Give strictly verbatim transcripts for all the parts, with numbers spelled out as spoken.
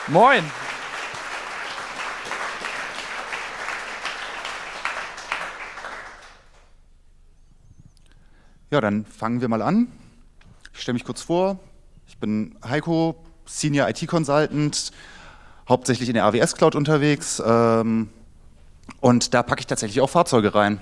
Moin. Ja, dann fangen wir mal an. Ich stelle mich kurz vor. Ich bin Heiko, Senior I T-Consultant, hauptsächlich in der A W S-Cloud unterwegs. Ähm, und da packe ich tatsächlich auch Fahrzeuge rein.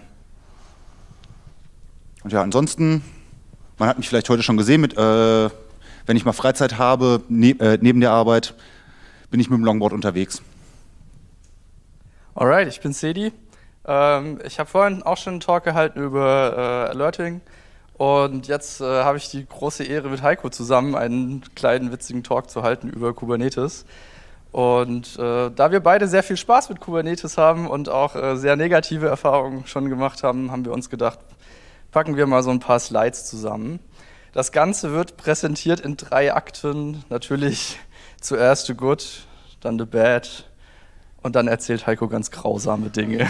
Und ja, ansonsten, man hat mich vielleicht heute schon gesehen, mit, äh, wenn ich mal Freizeit habe, ne, äh, neben der Arbeit, bin ich mit dem Longboard unterwegs. Alright, ich bin Sedi. Ähm, ich habe vorhin auch schon einen Talk gehalten über äh, Alerting. Und jetzt äh, habe ich die große Ehre, mit Heiko zusammen einen kleinen witzigen Talk zu halten über Kubernetes. Und äh, da wir beide sehr viel Spaß mit Kubernetes haben und auch äh, sehr negative Erfahrungen schon gemacht haben, haben wir uns gedacht, packen wir mal so ein paar Slides zusammen. Das Ganze wird präsentiert in drei Akten. Natürlich zuerst the good, dann the bad und dann erzählt Heiko ganz grausame Dinge.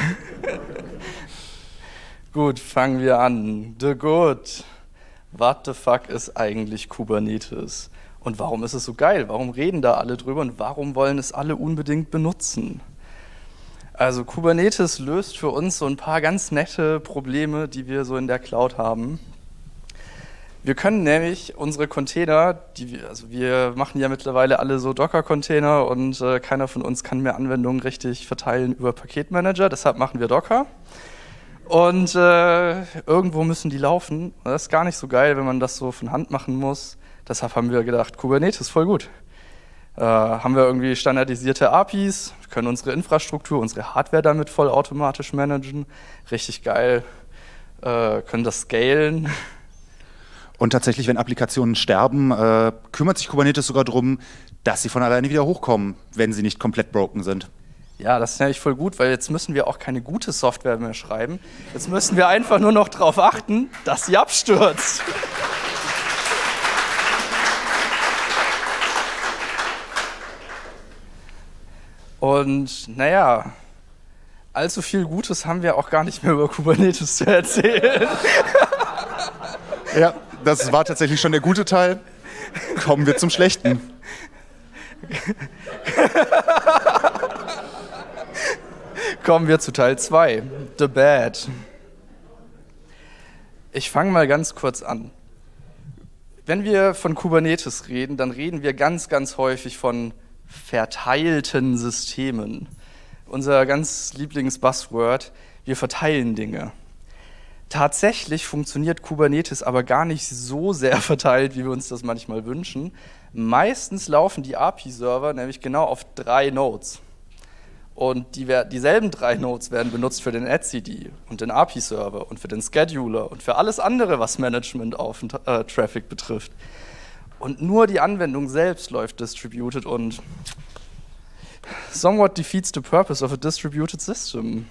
Gut, fangen wir an. The good. What the fuck ist eigentlich Kubernetes? Und warum ist es so geil? Warum reden da alle drüber und warum wollen es alle unbedingt benutzen? Also Kubernetes löst für uns so ein paar ganz nette Probleme, die wir so in der Cloud haben. Wir können nämlich unsere Container, die wir, also wir machen ja mittlerweile alle so Docker-Container und äh, keiner von uns kann mehr Anwendungen richtig verteilen über Paketmanager, deshalb machen wir Docker. Und äh, irgendwo müssen die laufen. Das ist gar nicht so geil, wenn man das so von Hand machen muss. Deshalb haben wir gedacht, Kubernetes, voll gut. Äh, haben wir irgendwie standardisierte A P Is, können unsere Infrastruktur, unsere Hardware damit vollautomatisch managen. Richtig geil. Äh, können das scalen. Und tatsächlich, wenn Applikationen sterben, äh, kümmert sich Kubernetes sogar darum, dass sie von alleine wieder hochkommen, wenn sie nicht komplett broken sind. Ja, das ist nämlich voll gut, weil jetzt müssen wir auch keine gute Software mehr schreiben. Jetzt müssen wir einfach nur noch darauf achten, dass sie abstürzt. Und naja, allzu viel Gutes haben wir auch gar nicht mehr über Kubernetes zu erzählen. Ja, das war tatsächlich schon der gute Teil. Kommen wir zum Schlechten. Kommen wir zu Teil zwei, The Bad. Ich fange mal ganz kurz an. Wenn wir von Kubernetes reden, dann reden wir ganz, ganz häufig von verteilten Systemen. Unser ganz Lieblings-Buzzword, wir verteilen Dinge. Tatsächlich funktioniert Kubernetes aber gar nicht so sehr verteilt, wie wir uns das manchmal wünschen. Meistens laufen die A P I-Server nämlich genau auf drei Nodes. Und die, dieselben drei Nodes werden benutzt für den etcd und den A P I-Server und für den Scheduler und für alles andere, was Management auf äh, Traffic betrifft. Und nur die Anwendung selbst läuft distributed und somewhat defeats the purpose of a distributed system.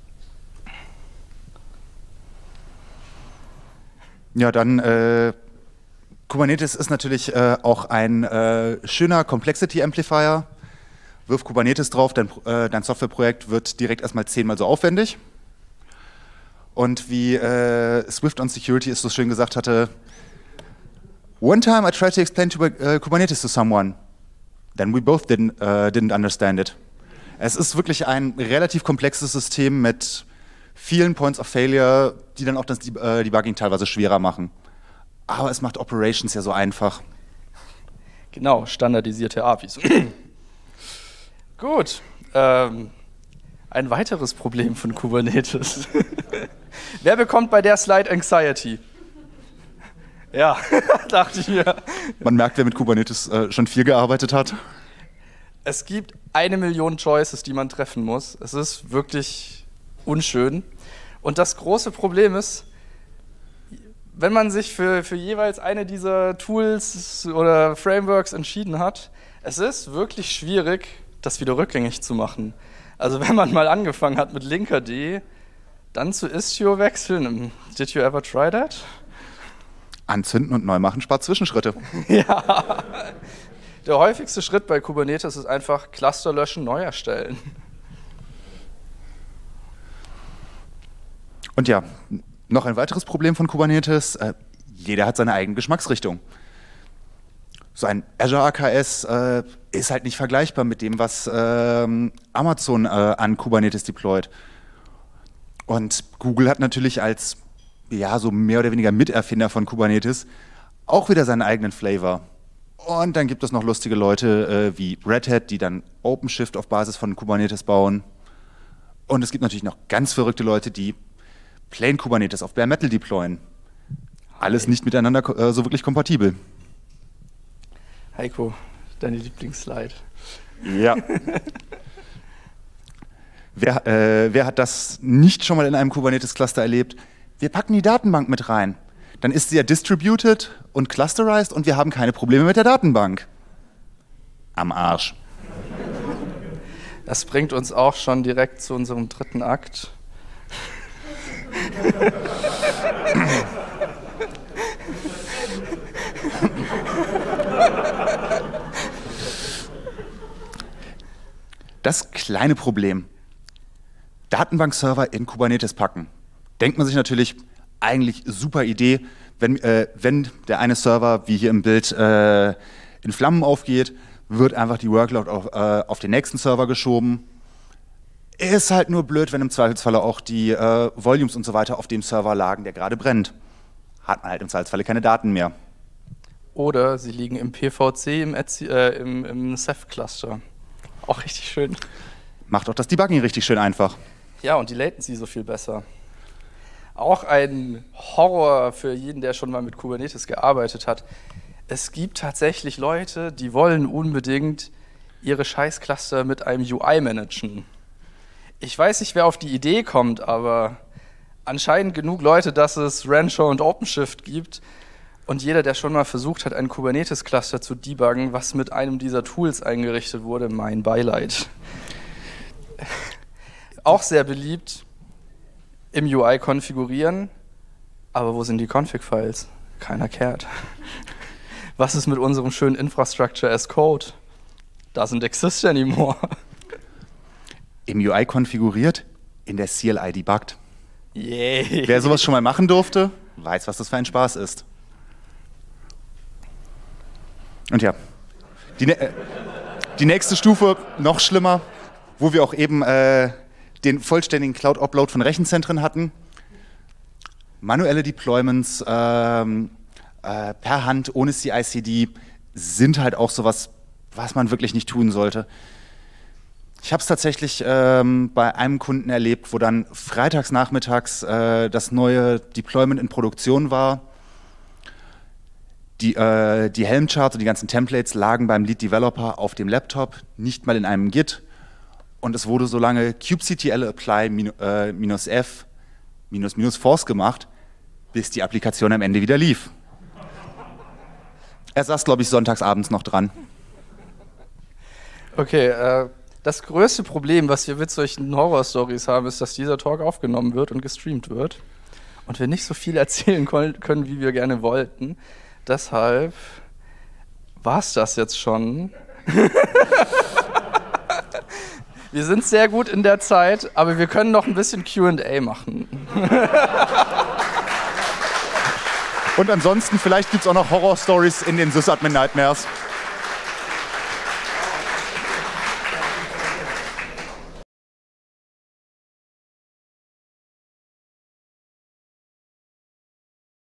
Ja, dann äh, Kubernetes ist natürlich äh, auch ein äh, schöner Complexity Amplifier. Wirf Kubernetes drauf, dein, äh, dein Softwareprojekt wird direkt erstmal zehnmal so aufwendig. Und wie äh, Swift on Security es so schön gesagt hatte, one time I tried to explain to, uh, Kubernetes to someone, then we both didn't, uh, didn't understand it. Es ist wirklich ein relativ komplexes System mit vielen Points of Failure, die dann auch das äh, Debugging teilweise schwerer machen. Aber es macht Operations ja so einfach. Genau, standardisierte A P Is. Gut, ähm, ein weiteres Problem von Kubernetes. Wer bekommt bei der Slide Anxiety? Ja, dachte ich mir. Man merkt, wer mit Kubernetes äh, schon viel gearbeitet hat. Es gibt eine Million Choices, die man treffen muss. Es ist wirklich unschön. Und das große Problem ist, wenn man sich für, für jeweils eine dieser Tools oder Frameworks entschieden hat, es ist wirklich schwierig, das wieder rückgängig zu machen. Also wenn man mal angefangen hat mit Linkerd, dann zu Istio wechseln. Did you ever try that? Anzünden und neu machen spart Zwischenschritte. Ja. Der häufigste Schritt bei Kubernetes ist einfach Cluster löschen, neu erstellen. Und ja, noch ein weiteres Problem von Kubernetes. Äh, jeder hat seine eigene Geschmacksrichtung. so ein Azure A K S äh, ist halt nicht vergleichbar mit dem, was äh, Amazon äh, an Kubernetes deployt. Und Google hat natürlich als ja, so mehr oder weniger Miterfinder von Kubernetes auch wieder seinen eigenen Flavor. Und dann gibt es noch lustige Leute äh, wie Red Hat, die dann OpenShift auf Basis von Kubernetes bauen. Und es gibt natürlich noch ganz verrückte Leute, die Plain Kubernetes auf Bare Metal deployen. Alles nicht miteinander äh, so wirklich kompatibel. Heiko, deine Lieblingsslide. Ja. wer, äh, wer hat das nicht schon mal in einem Kubernetes-Cluster erlebt? Wir packen die Datenbank mit rein. Dann ist sie ja distributed und clusterized und wir haben keine Probleme mit der Datenbank. Am Arsch. Das bringt uns auch schon direkt zu unserem dritten Akt. Das kleine Problem. Datenbankserver in Kubernetes packen. Denkt man sich natürlich, eigentlich super Idee, wenn, äh, wenn der eine Server, wie hier im Bild, äh, in Flammen aufgeht, wird einfach die Workload auf, äh, auf den nächsten Server geschoben. Ist halt nur blöd, wenn im Zweifelsfalle auch die äh, Volumes und so weiter auf dem Server lagen, der gerade brennt. Hat man halt im Zweifelsfalle keine Daten mehr. Oder sie liegen im P V C, im, äh, im, im Ceph-Cluster. Auch richtig schön. Macht auch das Debugging richtig schön einfach. Ja, und die Latency so viel besser. Auch ein Horror für jeden, der schon mal mit Kubernetes gearbeitet hat. Es gibt tatsächlich Leute, die wollen unbedingt ihre Scheiß-Cluster mit einem U I managen. Ich weiß nicht, wer auf die Idee kommt, aber anscheinend genug Leute, dass es Rancher und OpenShift gibt. Und jeder, der schon mal versucht hat, einen Kubernetes-Cluster zu debuggen, was mit einem dieser Tools eingerichtet wurde, mein Beileid. Auch sehr beliebt, im U I konfigurieren, aber wo sind die Config-Files? Keiner cared. Was ist mit unserem schönen Infrastructure as Code? Doesn't exist anymore. Im U I konfiguriert, in der C L I debuggt. Yay. Wer sowas schon mal machen durfte, weiß, was das für ein Spaß ist. Und ja, die, äh, die nächste Stufe, noch schlimmer, wo wir auch eben äh, den vollständigen Cloud-Upload von Rechenzentren hatten. Manuelle Deployments ähm, äh, per Hand, ohne C I C D, sind halt auch sowas, was man wirklich nicht tun sollte. Ich habe es tatsächlich ähm, bei einem Kunden erlebt, wo dann freitags nachmittags äh, das neue Deployment in Produktion war. Die, äh, die Helm-Charts und die ganzen Templates lagen beim Lead-Developer auf dem Laptop, nicht mal in einem Git. Und es wurde so lange kubectl apply min, äh, minus f minus minus force gemacht, bis die Applikation am Ende wieder lief. Er saß, glaube ich, sonntags abends noch dran. Okay, äh, das größte Problem, was wir mit solchen Horror-Stories haben, ist, dass dieser Talk aufgenommen wird und gestreamt wird. Und wir nicht so viel erzählen können, wie wir gerne wollten. Deshalb war es das jetzt schon. Wir sind sehr gut in der Zeit, aber wir können noch ein bisschen Q and A machen. Und ansonsten, vielleicht gibt es auch noch Horror-Stories in den Sysadmin Nightmares.